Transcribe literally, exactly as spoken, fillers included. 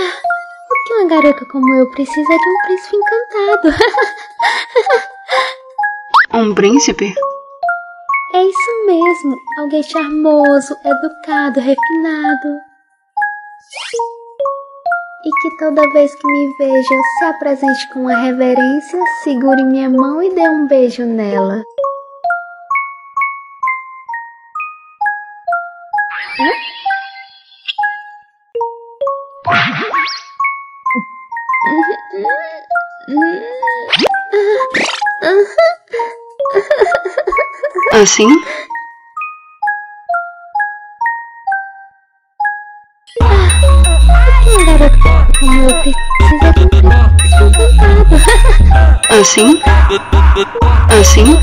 O que uma garota como eu precisa de um príncipe encantado? Um príncipe? É isso mesmo, alguém charmoso, educado, refinado. E que toda vez que me veja eu se apresente com uma reverência, segure minha mão e dê um beijo nela. Hã? Assim? Uma garota como eu precisa de um príncipe encantado. Assim? Assim?